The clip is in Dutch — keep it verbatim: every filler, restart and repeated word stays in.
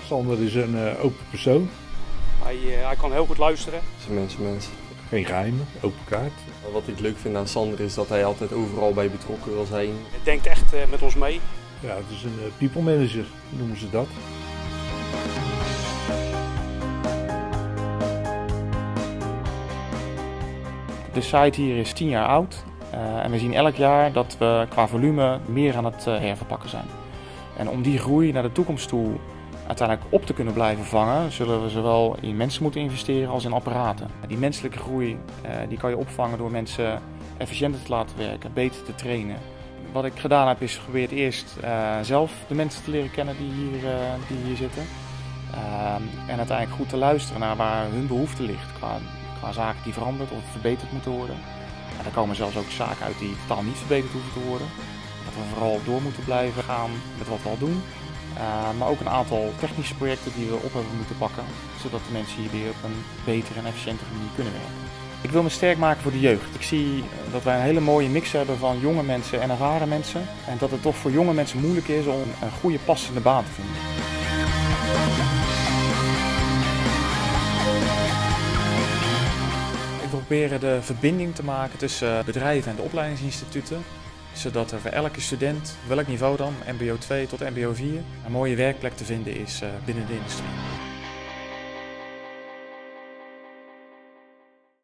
Sander is een uh, open persoon. Hij, uh, hij kan heel goed luisteren. Het is een mensenmens. Geen geheimen, open kaart. Wat ik leuk vind aan Sander is dat hij altijd overal bij betrokken wil zijn. Hij denkt echt uh, met ons mee. Ja, het is een uh, people manager, noemen ze dat. De site hier is tien jaar oud uh, en we zien elk jaar dat we qua volume meer aan het uh, herverpakken zijn. En om die groei naar de toekomst toe uiteindelijk op te kunnen blijven vangen, zullen we zowel in mensen moeten investeren als in apparaten. Die menselijke groei uh, die kan je opvangen door mensen efficiënter te laten werken, beter te trainen. Wat ik gedaan heb is geprobeerd eerst uh, zelf de mensen te leren kennen die hier, uh, die hier zitten. Uh, en uiteindelijk goed te luisteren naar waar hun behoefte ligt qua, qua zaken die veranderd of verbeterd moeten worden. En er komen zelfs ook zaken uit die totaal niet verbeterd hoeven te worden. Dat we vooral door moeten blijven gaan met wat we al doen. Uh, maar ook een aantal technische projecten die we op hebben moeten pakken, zodat de mensen hier weer op een betere en efficiëntere manier kunnen werken. Ik wil me sterk maken voor de jeugd. Ik zie dat wij een hele mooie mix hebben van jonge mensen en ervaren mensen. En dat het toch voor jonge mensen moeilijk is om een goede passende baan te vinden. Ik wil proberen de verbinding te maken tussen bedrijven en de opleidingsinstituten. Zodat er voor elke student, welk niveau dan, M B O twee tot M B O vier, een mooie werkplek te vinden is binnen de industrie.